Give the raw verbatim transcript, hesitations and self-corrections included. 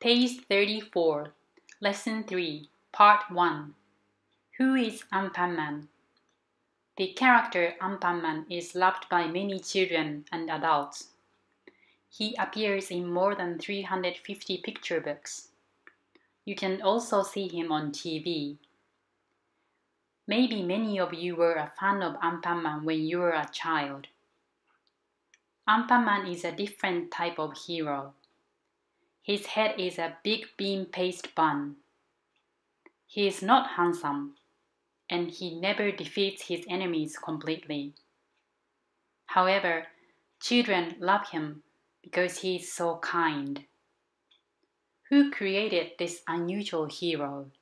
Page thirty-four, Lesson three, Part one. Who is Anpanman? The character Anpanman is loved by many children and adults. He appears in more than three hundred fifty picture books. You can also see him on T V. Maybe many of you were a fan of Anpanman when you were a child. Anpanman is a different type of hero. His head is a big bean paste bun. He is not handsome, and he never defeats his enemies completely. However, children love him because he is so kind. Who created this unusual hero?